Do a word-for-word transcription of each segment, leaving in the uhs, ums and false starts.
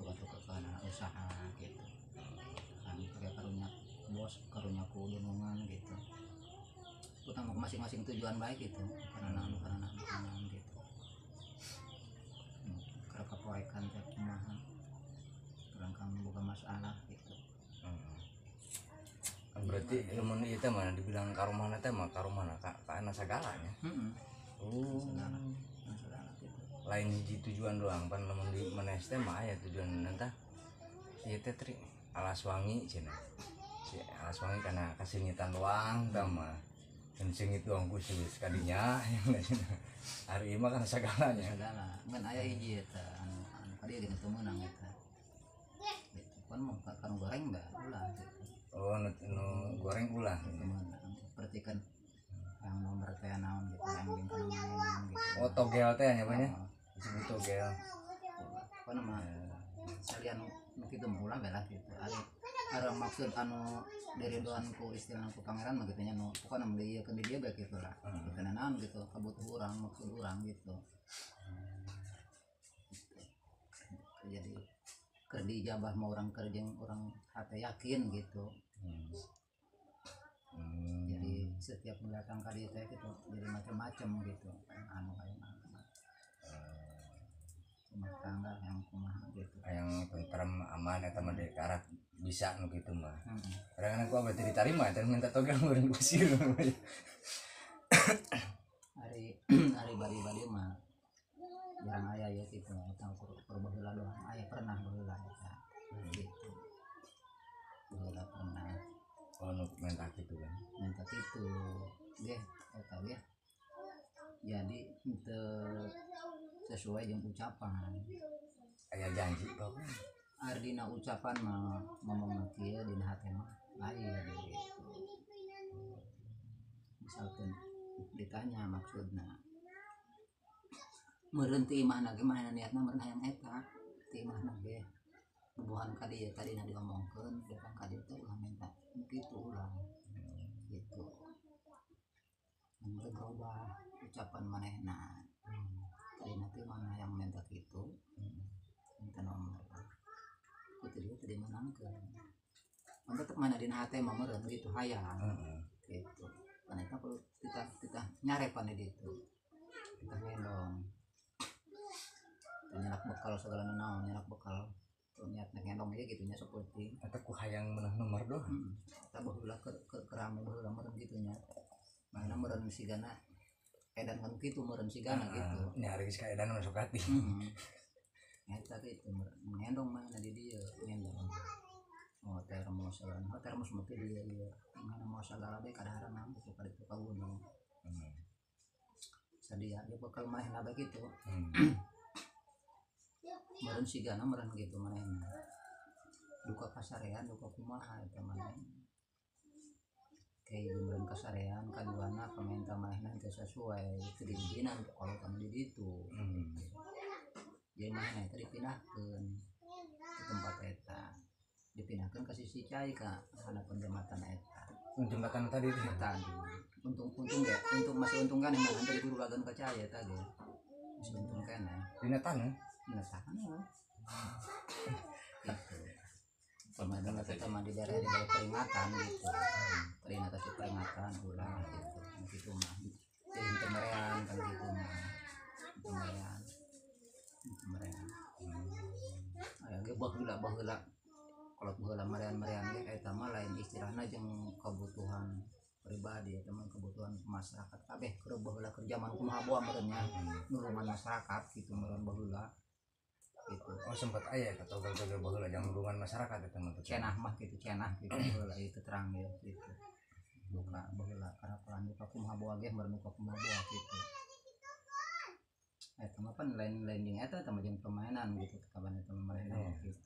tuka-tuka kana usaha gitu kan kayak karunya bos karunya ku lingkungan gitu utang masing-masing tujuan baik gitu karena naon karena naon gitu karena kaporekan teh kumaha kurang kang boga masalah gitu. Hmm. Berarti lamun ieu teh mah dibilang karumana teh mah karumana ka kana sagalanya. Heeh. Oh. Segala segala gitu. Lain hiji tujuan doang pan lamun di manes teh mah aya tujuan nanti ieu teh tri alas wangi cenah. Si alas wangi kana kasingitan doang tah mah. Singit doang ku geus kadinya hari mah kan sagalanya segala ngan aya hiji eta anu anu kadieu geus teu meunang eta gitu kan mah kan goreng mbak ulah gitu. Oh nu, nu goreng ulah Teu meunang seperti kan yang nomor teh naon gitu yang bingkang naon gitu. Oh togel teh nya banyak disebut togel apa nama salian nu kitu mah ulah belah gitu ari ada maksud anu dari doanku istilah ku pangeran mah gitu nya nu pokona meuli ieu ke dia bae kitu lah kitu naon gitu kabutuh urang maksud urang gitu jadi keur dijabah mah urang keur jeung urang hate yakin gitu hmm. Hmm. Jadi setiap datang ka dieu teh gitu jadi macam-macam gitu anu aya rumah tangga yang kumaha gitu yang tentrem aman eta mah deui karat bisa nu kitu mah. Heeh. Kadang-kadang ku abah teu ditarima eta minta togel meureun kusir. Hari hari bari-bari mah jarang aya ya gitu eta keur baheula doang aya pernah baheula eta gitu. Baheula pernah. Oh nu minta kitu kan. Minta kitu ge eta ge. Jadi henteu sesuai jeung ucapan. Aya janji kok. Ardina ucapan mah ngomongna kieu dina hate mah lain gitu. Misalkan ditanya maksudna meureun ti imahna ge mah niatna meureun hayang eta ti imahna ge bubuhan ka dieu tadina diomongkeun datang ka dieu teh ulah minta kitu ulah gitu meureun berubah ucapan manehna tadina teh mana yang minta kitu minta nomor itu dia tadi menangkan untuk tetap mana dina hati mah meureun gitu hayang gitu kan eta perlu kita kita nyarepan di ditu kita ngendong nyenak bekal segala naon nyenak bekal niat ngendong aja gitu nya seperti eta ku hayang meunang nomor doang heeh eta baheula ke ke kerame baheula meureun kitu nya mana meureun sigana edan kan kitu meureun sigana gitu nyari geus ka edan masuk hati heeh eta kitu ngendong mana di dieu ngendong oh termos segala oh termos mah teh dieu ieu mana mau segala bae kadang-kadang nang itu ka ditu ka gunung heeh sadia dia bakal manehna bae kitu meureun sigana meureun kitu manehna duka kasarean duka kumaha eta manehna kayak meureun kasarean kaduana pamenta manehna teu sesuai teu dibijinan kalau kan di ditu jadi mana itu dipindahkan ke tempat eta dipindahkan ke sisi cai ka hadapan jembatan eta jembatan tadi itu tadi untung untung ya untung masih untung kan yang nanti guru lagan ke cai eta ge masih untung kan ya dina tanah dina tanah gitu pemain kita mah di daerah di daerah peringatan gitu peringatan peringatan ulah gitu gitu mah jadi pemerean kan gitu mah pemerean pemerean aya ge baheula baheula kalau baheula merean-merean ge eta mah lain istilahna jeung kebutuhan pribadi eta mah kebutuhan masyarakat kabeh keur baheula keur zaman kumaha boa meureun nya nulungan masyarakat gitu meureun baheula gitu. Oh sempat aya eta togel-togel baheula jang nulungan masyarakat eta mah cenah mah gitu cenah gitu baheula itu terang ya gitu buka baheula karena pelan buka kumaha boa ge meureun buka kumaha boa gitu eta mah pan lain-lain jeung eta teh jeung permainan gitu kaban eta marena gitu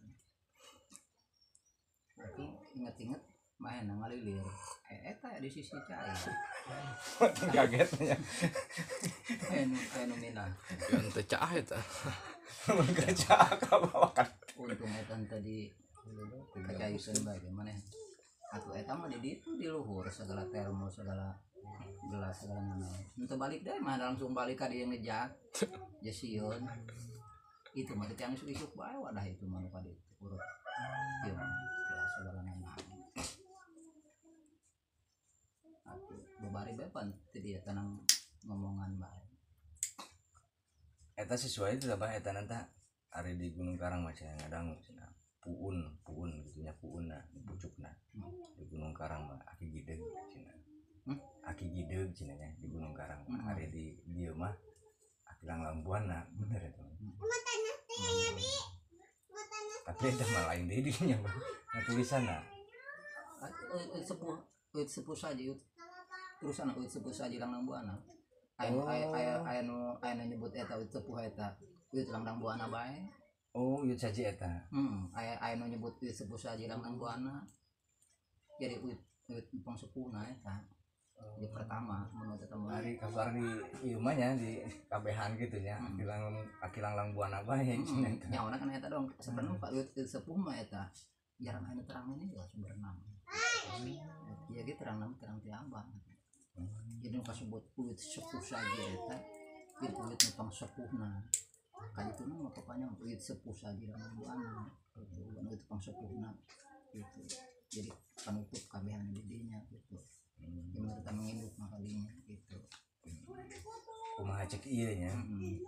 tapi inget-inget main ngalilir eh eta di sisi cai kaget nya enu fenomena yang tecah eta mun kerja ka bawakan untung eta tadi kacaikeun bae mana atuh eta mah di ditu di luhur segala termos segala gelas segala mana henteu balik deh mah langsung balik ka dieu ngejak jasieun itu mah yang isuk-isuk bae wadah itu mah nu kade urut ieu mah biasa balangan atuh babari bae pan teu dia tanang ngomongan bae eta sesuai itu apa eta nanti ari di Gunung Karang macam ngadang cenah puun puun gitu nya puunna pucukna di Gunung Karang mah aki gideg cenah hmm? aki gideg cenah nya di Gunung Karang mah Hmm. ari di dieu mah aki langlambuanna bener eta Hmm. tapi eta mah lain deui dinya mah tulisanna Uit sepuh uit sepuh saja uit terusan uit sepuh saja lang buana aya Oh. aya aya aya nu aya nu nyebut eta uit sepuh eta uit lang buana bae oh ieu saji eta hmm aya aya nu nyebut uit sepuh saja lang buana jadi uit uit pang sepuhna eta di pertama menurut eta mah hari kabar di ieu mah nya di kabehan gitu nya Hmm. aki lang aki lang buana bae cenah eta nyawana kan eta dong sebenarnya pak uit uit sepuh mah eta jarang aya nu terang ini ya sebenarnya ya gitu terang nama terang tiambang jadi kasebut kulit sepuh saja eta itu kulit nupang sepuhna kan itu mah pokoknya kulit sepuh saja dalam buana itu kulit pang sepuhna gitu jadi penutup kabehan didinya gitu yang mereka menginduk makalinya gitu kumaha cek ieu nya hmm.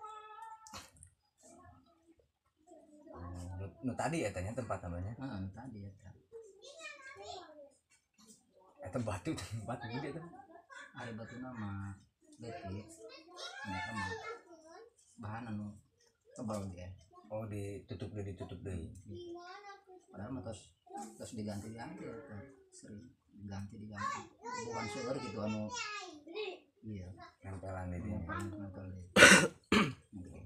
nu, nu tadi eta nya tempat namanya Nah, tadi eta eta batu batu gede kan ada batu nama detik mereka mah bahan anu tebal dia oh ditutup deui ditutup deui padahal mah terus terus diganti ganti eta sering diganti diganti bukan seueur gitu anu iya nempelan di dieu paling nempel deh gitu.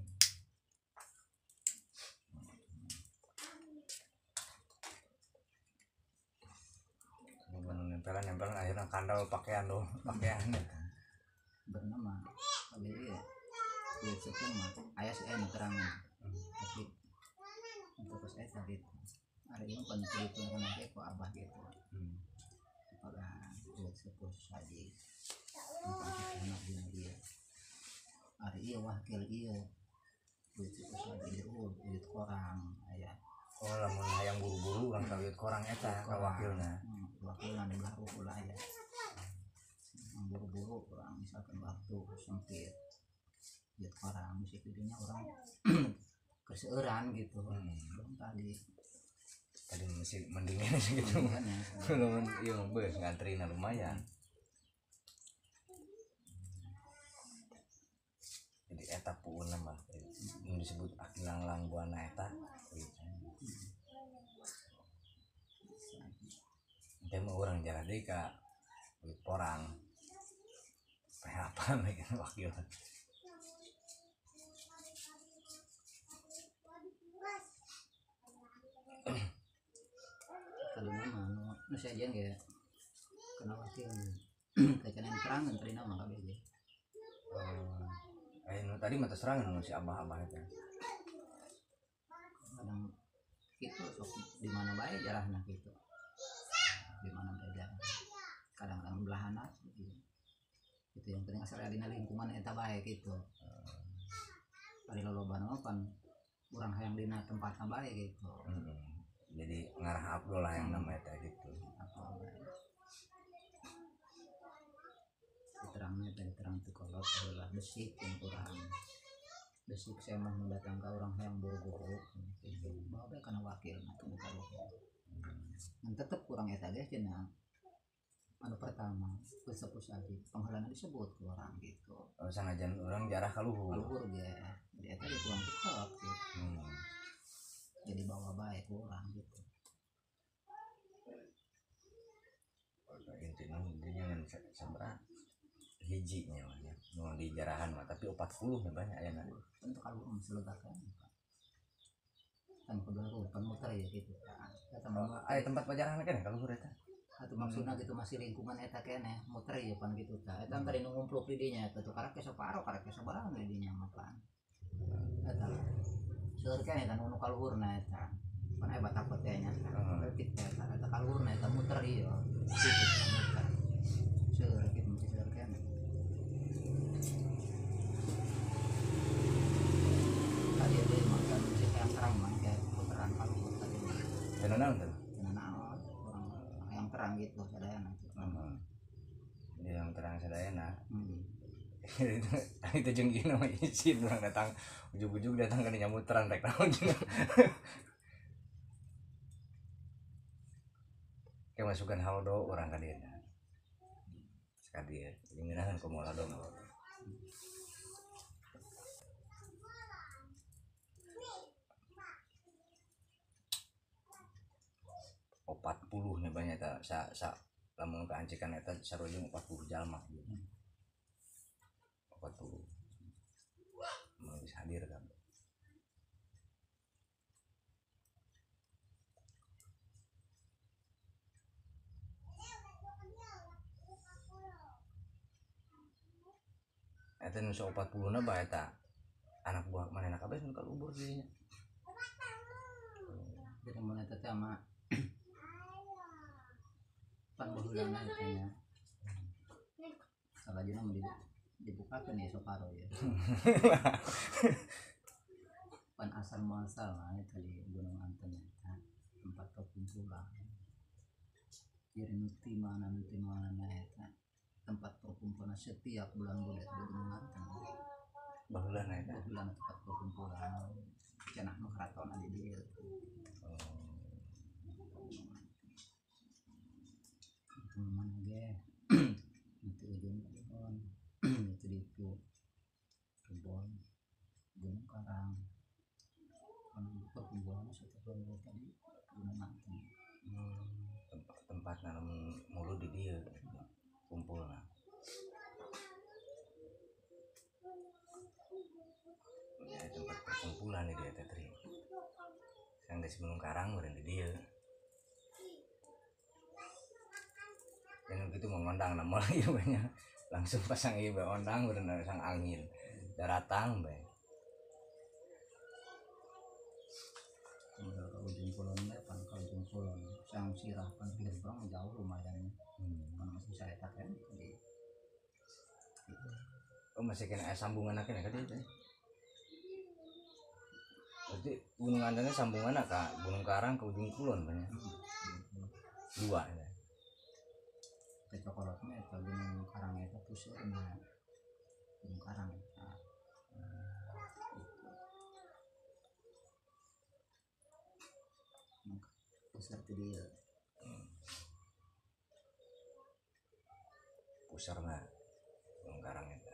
nu nempelan nempelan akhirnya kandal pakaian loh pakaian bernama tapi iya kulit sepuh mah aya si anu terang tapi untuk pas eta gitu ada yang pan itu kan ake ku abah gitu hmm. pada kulit sepuh saja untuk anak dia dia ada iya wakil iya kulit sepuh saja dia oh kulit korang aya oh lamun hayang buru-buru urang kawit korang eta ka wakilna hmm, wakilna di baru pula ya yang buru-buru orang misalkan waktu sempit lihat orang musik videonya orang keseueuran gitu hmm. belum tadi tadi masih mendingan gitu kan ya lamun ieu mah beus ngantrina lumayan jadi eta puuna mah nu disebut aki langlang buana eta teh mah urang jarang deui ka kulit porang kayak apa lagi wakil kalau mah nu nu sajian ge kena wakil kacanan terangan tadi nama kabeh ge oh eh nu tadi mah serangan nu si abah-abah eta kadang itu sok di mana bae jarahna gitu di mana bae jarah kadang-kadang belahana gitu itu yang penting asal dina lingkungan eta bae gitu ari loloban mah pan urang hayang dina tempatna bae gitu hmm. jadi ngarah Abdul lah yang nama eta gitu apa bae terangnya tadi terang tu kolot adalah besik yang kurang besik saya mah mendatang ke orang hayang buru-buru bawa bae kana wakil itu kalau dan tetep kurang eta ge cenah anu pertama pusat-pusat penghalana disebut ke orang gitu oh, sanajan orang jarah kaluhur kaluhur ge jadi eta di kurang tetep gitu hmm. jadi bawa baik kurang gitu intinya intinya kan seberapa hijinya mah ya nu di jarahan mah tapi empat puluh nya banyak aya na untuk kaluhur masih legakan kan kebaru kan muter ya gitu kata mama aya tempat pajarahan kan kaluhur eta atau maksudnya gitu masih lingkungan eta kene muter ya pan gitu ta eta tadi nu ngumpluk di dinya eta tuh karek separo karek sabarang di dinya mah pan eta seueur kene eta nu kaluhurna eta pan aya batak petenya berarti eta eta kaluhurna eta muter ieu gitu muter seueur gitu masih seueur kene tadi ada Cenah naon tuh? cenah naon orang yang terang gitu sadayana itu. Heeh. Dia yang terang sadayana. Hmm. Itu jeung ieu mah izin urang datang ujug-ujug datang ka nyambut terang rek naon cenah. Kayak masukan halodo orang ka dieu. Sekali ya, ngeunaan ku molado. Opat puluh nya banyak ta sa sa lamun kaancekan eta sarojeng opat puluh jalma gitu. Opat puluh. Mau bisa hadir kan. Eta nu opat puluh na bae eta anak buah manehna kabeh nu kalubur dinya. Jadi mun eta teh mah pan baheulana teh nya. Salajana mau dibukakeun ya sokaro ya. Pan asal muasal mah eta di Gunung Anten eta tempat perkumpulan. Jadi nuti mana nuti mana eta tempat perkumpulan setiap bulan bulan di Gunung Anten. Baheulana eta. Baheulana tempat perkumpulan. Cenah nu karaton di dieu. Mana ge itu ujung pohon itu di itu kebon gunung karang kan perkumpulan satu bulan tadi Gunung Anten. Tempat tempat nanam mulu di dieu kumpulna. Ya tempat perkumpulan di dieu teh tri. Sang geus Gunung Karang meureun di dieu. Dan gitu mengondang nama lagi banyak langsung pasang ieu bae ondang bener sang angin daratang bae. Udah ke ujung kulon pan ke ujung kulon sang sirah pan pinggir berang jauh lumayan. Hmm. Mana masih saya tak kan di Oh masih kena sambungan kena ka dieu teh. Berarti Gunung Anten sambungan ka Gunung Karang ke ujung kulon banyak. Dua ya. Cokolotnya itu Gunung Karang itu pusatnya Gunung Karang nah, itu pusat dia Pusarna Gunung Karang eta.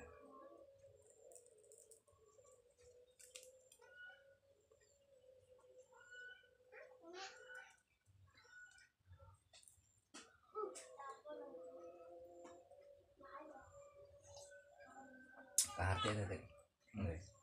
Kaharti eta teh.